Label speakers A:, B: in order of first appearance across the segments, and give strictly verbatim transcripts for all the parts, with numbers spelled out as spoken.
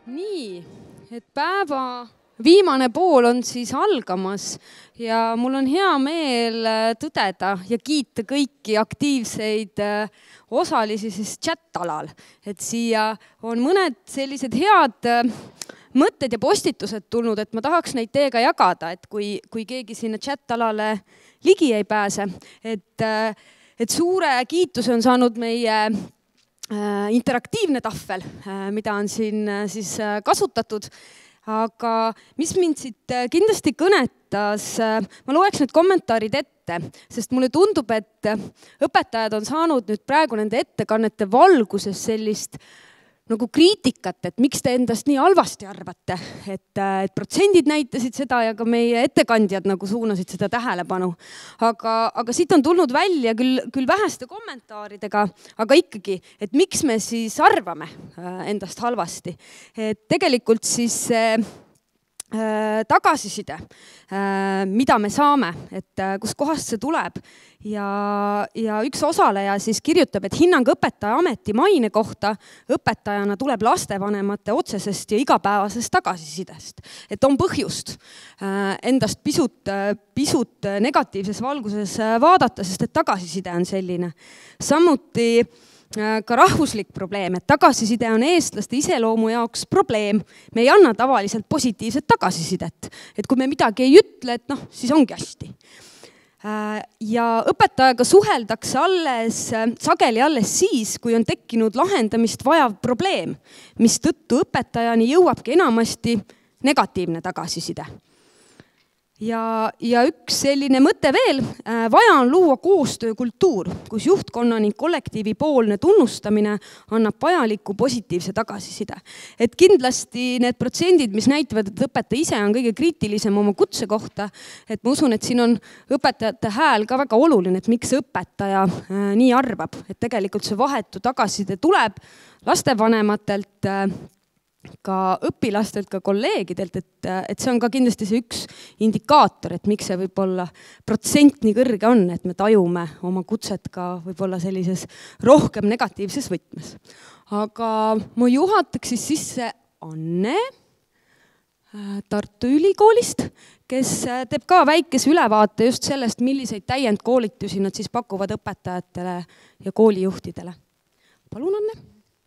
A: Nii, et päeva viimane pool on siis algamas ja mul on hea meel tõdeda ja kiita kõiki aktiivseid osalisi siis chat-alal. Et siia on mõned sellised head mõtted ja postitused tulnud, et ma tahaks neid teiega jagada, et kui, kui keegi sinna chat-alale ligi ei pääse. Et, et suure kiituse on saanud meie interaktiivne tahvel, mida on siin siis kasutatud. Aga mis mind siit kindlasti kõnetas, ma loeks need kommentaarid ette, sest mulle tundub, et õpetajad on saanud nüüd praegu nende ettekannete valguses sellist nagu kriitikat, et miks te endast nii halvasti arvate, et, et protsendid näitasid seda ja ka meie ettekandjad nagu suunasid seda tähelepanu. Aga, aga siit on tulnud välja küll, küll väheste kommentaaridega, aga ikkagi, et miks me siis arvame endast halvasti. Et tegelikult siis äh, tagasiside, äh, mida me saame, et äh, kus kohast see tuleb. Ja, ja üks osaleja siis kirjutab, et hinnang õpetaja ameti maine kohta õpetajana tuleb lastevanemate otsesest ja igapäevasest tagasisidest. Et on põhjust endast pisut, pisut negatiivses valguses vaadata, sest et tagasiside on selline. Samuti ka rahvuslik probleem, et tagasiside on eestlaste iseloomu jaoks probleem. Me ei anna tavaliselt positiivset tagasisidet. Et kui me midagi ei ütle, et noh, siis ongi hästi. Ja õpetajaga suheldakse alles, sageli alles siis, kui on tekkinud lahendamist vajav probleem, mis tõttu õpetajani jõuabki enamasti negatiivne tagasiside. Ja, ja üks selline mõte veel, vaja on luua koostöökultuur, kus juhtkonna ning kollektiivi poolne tunnustamine annab vajaliku positiivse tagasiside. Et kindlasti need protsendid, mis näitavad, et õpetaja ise on kõige kriitilisem oma kutse kohta, et ma usun, et siin on õpetajate hääl ka väga oluline, et miks õpetaja nii arvab, et tegelikult see vahetu tagasiside tuleb lastevanematelt, ka õpilastelt, ka kolleegidelt, et, et see on ka kindlasti see üks indikaator, et miks see võib-olla protsent nii kõrge on, et me tajume oma kutset ka võib-olla sellises rohkem negatiivses võtmes. Aga ma juhataks siis sisse Anne Tartu Ülikoolist, kes teeb ka väikese ülevaate just sellest, milliseid täiendkoolitusi nad siis pakuvad õpetajatele ja koolijuhtidele. Palun, Anne.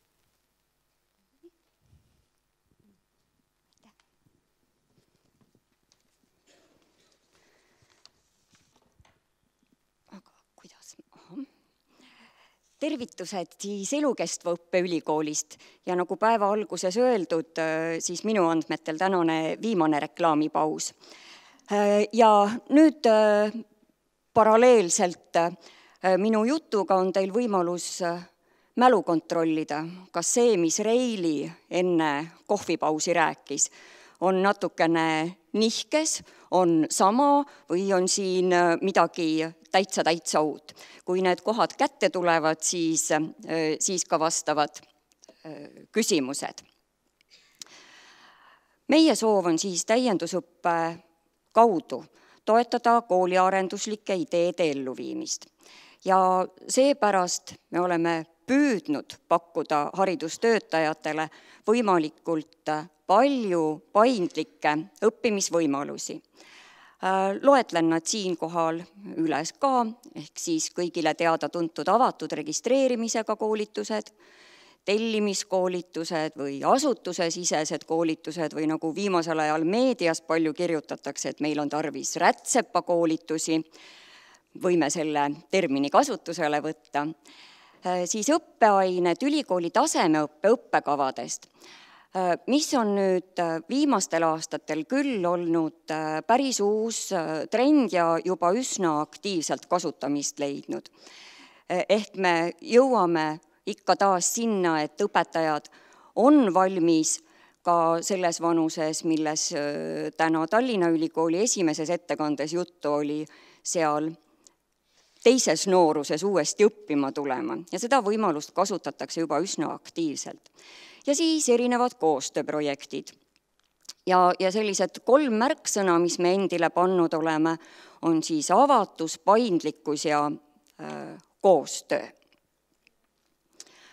B: Tervitused siis elukestva õppe ülikoolist ja nagu päeva alguses öeldud, siis minu andmetel tänane viimane reklaamipaus. Ja nüüd paralleelselt minu jutuga on teil võimalus mälu kontrollida, kas see, mis Reili enne kohvipausi rääkis, on natukene nihkes, on sama või on siin midagi täitsa täitsa uut. Kui need kohad kätte tulevad, siis, siis ka vastavad küsimused. Meie soov on siis täiendusõppe kaudu toetada kooliarenduslike ideede elluviimist. Ja seepärast me oleme püüdnud pakkuda haridustöötajatele võimalikult palju paindlikke õppimisvõimalusi. Loetlen nad siinkohal üles ka, ehk siis kõigile teada tuntud avatud registreerimisega koolitused, tellimiskoolitused või asutusesisesed koolitused või nagu viimasel ajal meedias palju kirjutatakse, et meil on tarvis rätsepakoolitusi, võime selle termini kasutusele võtta, siis õppeained ülikooli tasemeõppe õppekavadest, mis on nüüd viimastel aastatel küll olnud päris uus trend ja juba üsna aktiivselt kasutamist leidnud. Ehk me jõuame ikka taas sinna, et õpetajad on valmis ka selles vanuses, milles täna Tallinna Ülikooli esimeses ettekandes juttu oli, seal teises nooruses uuesti õppima tulema ja seda võimalust kasutatakse juba üsna aktiivselt. Ja siis erinevad koostööprojektid. Ja, ja sellised kolm märksõna, mis me endile pannud oleme, on siis avatus, paindlikkus ja äh, koostöö.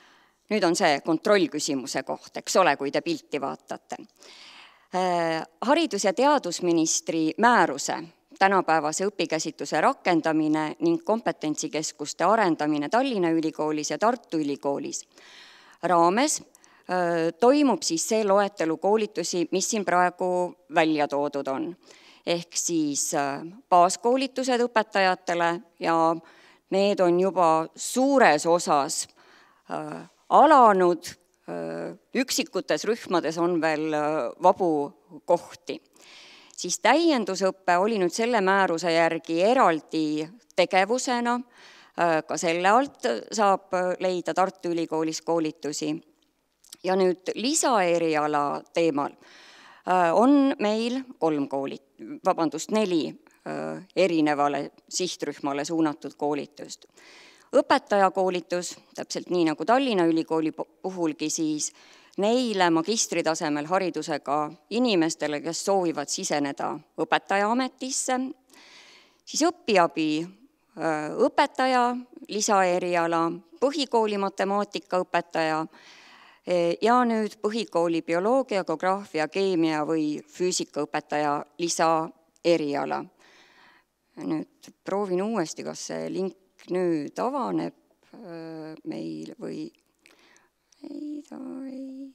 B: nüüd on see kontrollküsimuse koht, eks ole, kui te pilti vaatate. Haridus- ja teadusministri määruse tänapäevase õpikäsitluse rakendamine ning kompetentsikeskuste arendamine Tallinna Ülikoolis ja Tartu Ülikoolis raames toimub siis see loetelu koolitusi, mis siin praegu välja toodud on. Ehk siis baaskoolitused õpetajatele ja need on juba suures osas alanud, üksikutes rühmades on veel vabu kohti. Siis täiendusõppe oli nüüd selle määruse järgi eraldi tegevusena, ka selle alt saab leida Tartu Ülikoolis koolitusi. Ja nüüd lisaeriala teemal on meil kolm koolit, vabandust, neli erinevale sihtrühmale suunatud koolitust. Õpetajakoolitus, täpselt nii nagu Tallinna Ülikooli puhulgi, siis neile magistritasemel haridusega inimestele, kes soovivad siseneda õpetajaametisse, siis õpiabi õpetaja, lisaeriala, põhikooli matemaatika õpetaja ja nüüd põhikooli bioloogia, geograafia, keemia või füüsikaõpetaja lisaeriala. Nüüd proovin uuesti, kas see link nüüd avaneb meil või ei, ta ei,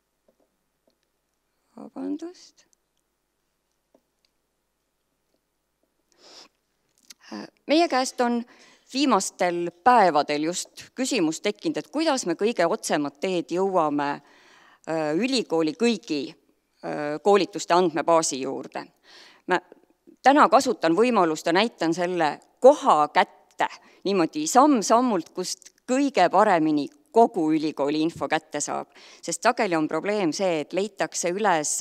B: vabandust. Meie käest on viimastel päevadel just küsimus tekkinud, et kuidas me kõige otsemat teed jõuame ülikooli kõigi koolituste andmebaasi juurde. Ma täna kasutan võimalust ja näitan selle koha kätte niimoodi samm-sammult, kust kõige paremini kogu ülikooli info kätte saab. Sest sageli on probleem see, et leitakse üles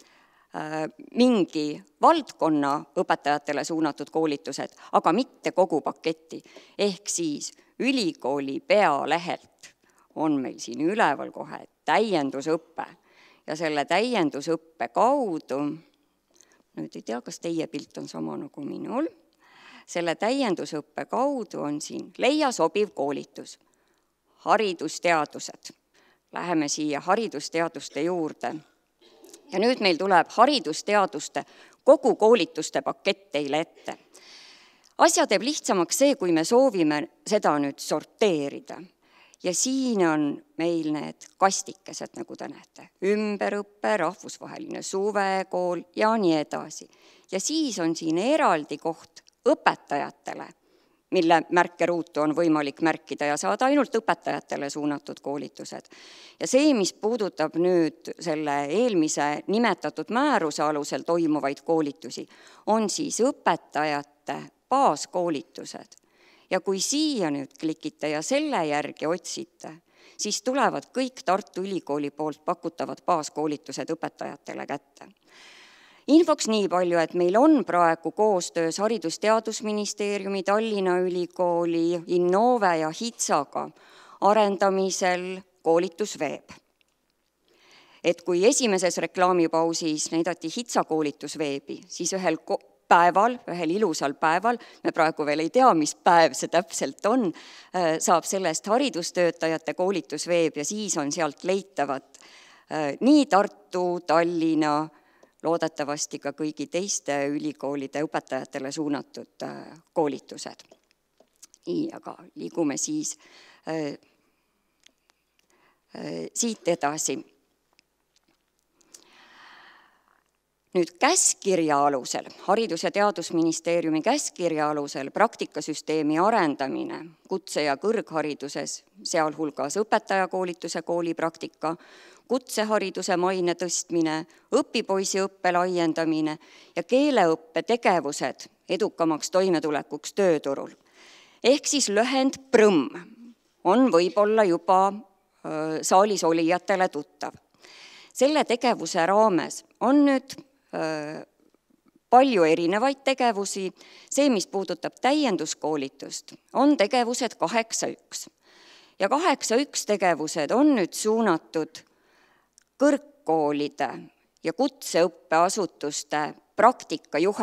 B: mingi valdkonna õpetajatele suunatud koolitused, aga mitte kogu paketti. Ehk siis ülikooli pealehelt on meil siin üleval kohe täiendusõppe ja selle täiendusõppe kaudu, nüüd ei tea, kas teie pilt on sama nagu minul, selle täiendusõppe kaudu on siin leia sobiv koolitus, haridusteadused. Läheme siia haridusteaduste juurde. Ja nüüd meil tuleb haridusteaduste kogu koolituste pakett teile ette. Asja teeb lihtsamaks see, kui me soovime seda nüüd sorteerida. Ja siin on meil need kastikesed, nagu te näete. Ümberõppe, rahvusvaheline suvekool ja nii edasi. Ja siis on siin eraldi koht õpetajatele, mille märkeruutu on võimalik märkida ja saada ainult õpetajatele suunatud koolitused. Ja see, mis puudutab nüüd selle eelmise nimetatud määruse alusel toimuvaid koolitusi, on siis õpetajate baaskoolitused. Ja kui siia nüüd klikite ja selle järgi otsite, siis tulevad kõik Tartu Ülikooli poolt pakutavad baaskoolitused õpetajatele kätte. Infoks nii palju, et meil on praegu koostöös Haridus-Teadusministeeriumi, Tallinna Ülikooli, Innove ja HITSAga arendamisel koolitusveeb. Et kui esimeses reklaamipausis näidati HITSA koolitusveebi, siis ühel päeval, ühel ilusal päeval, me praegu veel ei tea, mis päev see täpselt on, saab sellest haridustöötajate koolitusveeb ja siis on sealt leitavad nii Tartu, Tallinna, loodetavasti ka kõigi teiste ülikoolide õpetajatele suunatud koolitused. Nii, aga liigume siis äh, äh, siit edasi. Nüüd käskirja alusel, Haridus- ja Teadusministeeriumi käskirja alusel praktikasüsteemi arendamine kutse- ja kõrghariduses, sealhulgas õpetajakoolituse koolipraktika, kutsehariduse maine tõstmine, õpipoisi õppe laiendamine ja keeleõppe tegevused edukamaks toimetulekuks tööturul. Ehk siis lühend PRõM on võib-olla juba saalis olijatele tuttav. Selle tegevuse raames on nüüd palju erinevaid tegevusi. See, mis puudutab täienduskoolitust, on tegevused kaheksa üks. Ja kaheksa üks tegevused on nüüd suunatud kõrgkoolide ja kutseõppeasutuste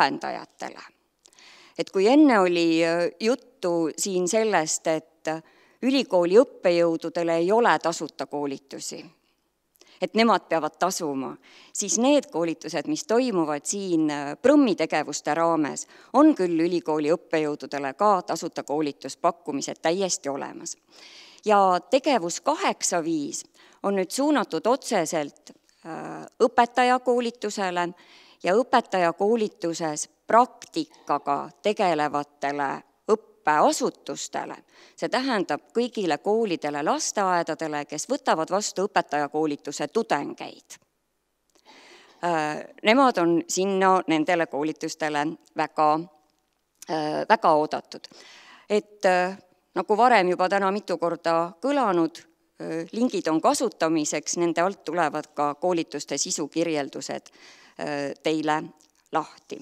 B: praktikajuhendajatele. Et kui enne oli juttu siin sellest, et ülikooli õppejõududele ei ole tasuta koolitusi, et nemad peavad tasuma, siis need koolitused, mis toimuvad siin Prõmmi tegevuste raames, on küll ülikooli õppejõududele ka tasuta koolituspakkumised täiesti olemas. Ja tegevus kaheksa viis on nüüd suunatud otseselt õpetajakoolitusele ja õpetajakoolituses praktikaga tegelevatele õppeasutustele. See tähendab kõigile koolidele, lasteaedadele, kes võtavad vastu õpetajakoolituse tudengeid. Nemad on sinna nendele koolitustele väga, väga oodatud. Et nagu varem juba täna mitu korda kõlanud, lingid on kasutamiseks, nende alt tulevad ka koolituste sisukirjeldused teile lahti.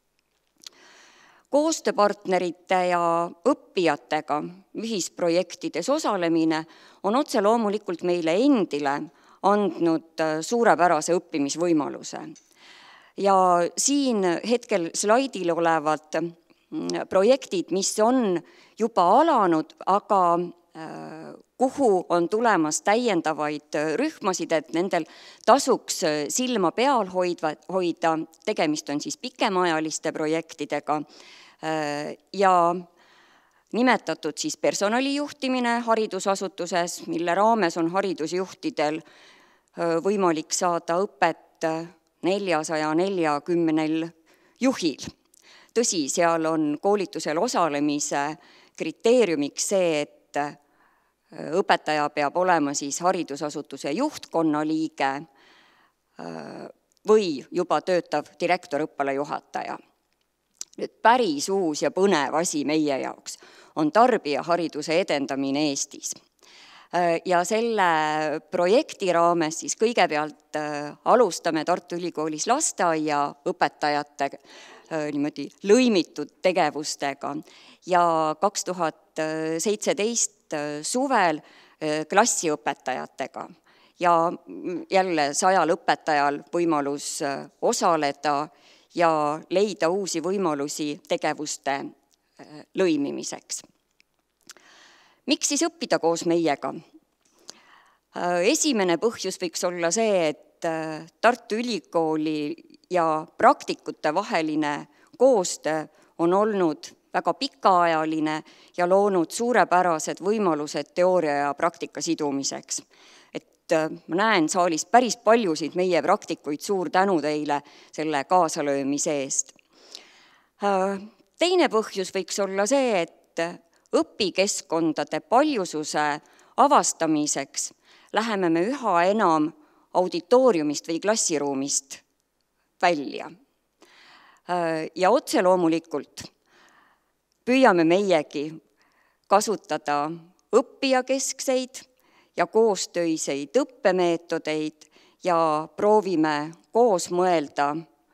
B: Koostööpartnerite ja õppijatega ühisprojektides osalemine on otse loomulikult meile endile andnud suurepärase õppimisvõimaluse. Ja siin hetkel slaidil olevad projektid, mis on juba alanud, aga kuhu on tulemas täiendavaid rühmasid, et nendel tasuks silma peal hoida, tegemist on siis pikemaajaliste projektidega ja nimetatud siis personalijuhtimine haridusasutuses, mille raames on haridusjuhtidel võimalik saada õpet neljasaja neljakümnel juhil. Tõsi, seal on koolitusel osalemise kriteeriumiks see, et õpetaja peab olema siis haridusasutuse juhtkonna liige või juba töötav direktor õppealajuhataja. Nüüd päris uus ja põnev asi meie jaoks on tarbijahariduse edendamine Eestis. Ja selle projekti raames siis kõigepealt alustame Tartu Ülikoolis lasteaia õpetajate niimoodi lõimitud tegevustega ja kaks tuhat seitseteist suvel klassiõpetajatega ja jälle sajal õpetajal võimalus osaleda ja leida uusi võimalusi tegevuste lõimimiseks. Miks siis õppida koos meiega? Esimene põhjus võiks olla see, et Tartu Ülikooli ja praktikute vaheline koostöö on olnud väga pikaajaline ja loonud suurepärased võimalused teooria ja praktika sidumiseks. Et ma näen saalis päris paljusid meie praktikuid, suur tänu teile selle kaasalöömise eest. Teine põhjus võiks olla see, et õpikeskkondade paljususe avastamiseks läheme me üha enam auditooriumist või klassiruumist välja. Ja otse loomulikult püüame meiegi kasutada õppijakeskseid ja koostöiseid õppemeetodeid ja proovime koos mõelda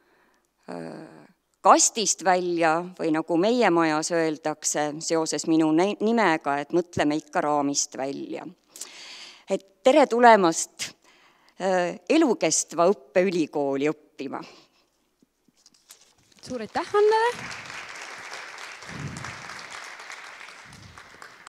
B: kastist välja või nagu meie majas öeldakse seoses minu nimega, et mõtleme ikka raamist välja. Et tere tulemast elukestva õppe ülikooli õppima.
A: Suur aitäh Annele!